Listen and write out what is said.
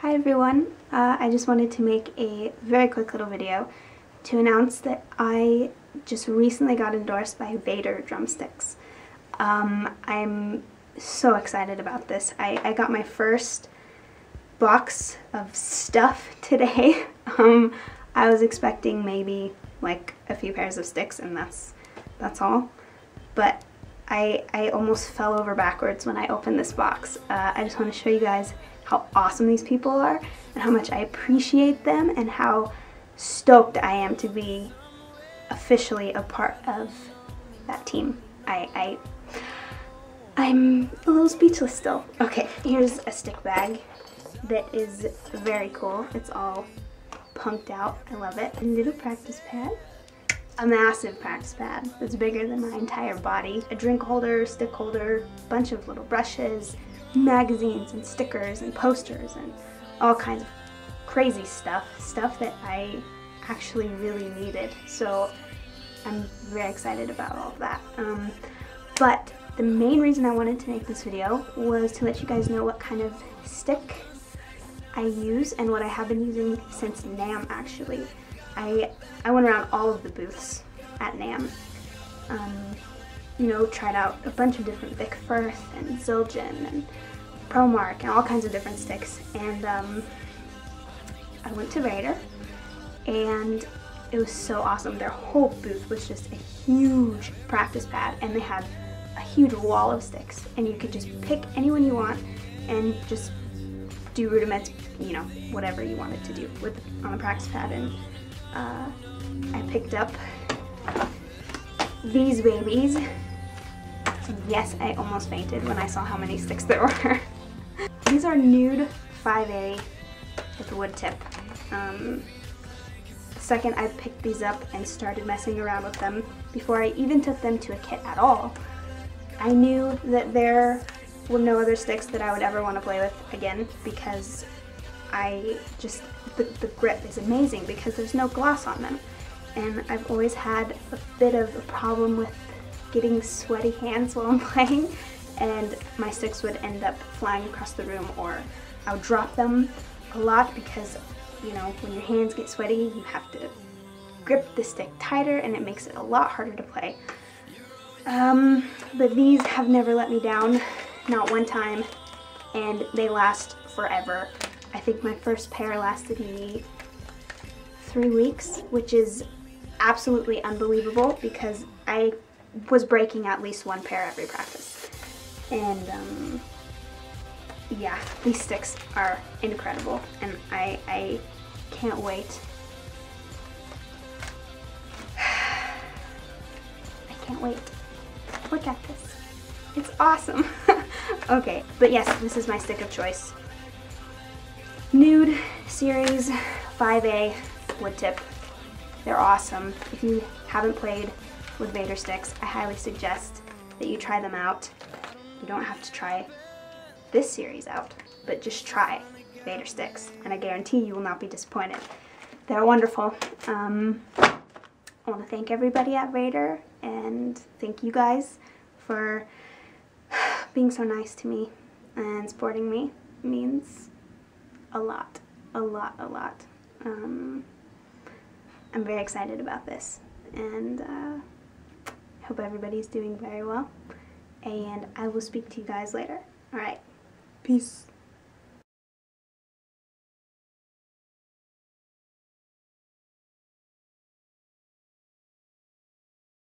Hi everyone, I just wanted to make a very quick little video to announce that I just recently got endorsed by Vater Drumsticks. I'm so excited about this. I got my first box of stuff today. I was expecting maybe like a few pairs of sticks and that's all, but I almost fell over backwards when I opened this box. I just want to show you guys how awesome these people are and how much I appreciate them and how stoked I am to be officially a part of that team. I'm a little speechless still. Okay, here's a stick bag that is very cool. It's all punked out. I love it. A little practice pad. A massive practice pad that's bigger than my entire body. A drink holder, stick holder, bunch of little brushes, magazines and stickers and posters and all kinds of crazy stuff that I actually really needed. So I'm very excited about all of that. But the main reason I wanted to make this video was to let you guys know what kind of stick I use and what I have been using since NAMM actually. I went around all of the booths at NAMM. You know, tried out a bunch of different Vic Firth and Zildjian and ProMark and all kinds of different sticks. And I went to Vater and it was so awesome. Their whole booth was just a huge practice pad and they had a huge wall of sticks and you could just pick anyone you want and just do rudiments, you know, whatever you wanted to do on the practice pad. And I picked up these babies. And yes, I almost fainted when I saw how many sticks there were. These are nude 5A with a wood tip. The second I picked these up and started messing around with them, before I even took them to a kit at all, I knew that there were no other sticks that I would ever want to play with again, because the grip is amazing because there's no gloss on them. And I've always had a bit of a problem with getting sweaty hands while I'm playing, and my sticks would end up flying across the room, or I would drop them a lot because, you know, when your hands get sweaty, you have to grip the stick tighter and it makes it a lot harder to play. But these have never let me down, not one time, and they last forever. I think my first pair lasted me 3 weeks, which is absolutely unbelievable because I was breaking at least one pair every practice. And yeah, these sticks are incredible and I can't wait. I can't wait. Look at this. It's awesome. Okay, but yes, this is my stick of choice. Nude Series 5A wood tip. They're awesome. If you haven't played with Vater sticks, I highly suggest that you try them out. You don't have to try this series out, but just try Vater sticks, and I guarantee you will not be disappointed. They're wonderful. I want to thank everybody at Vater, and thank you guys for being so nice to me and supporting me. It means a lot, a lot, a lot. I'm very excited about this, and I hope everybody's doing very well, and I will speak to you guys later. Alright, peace.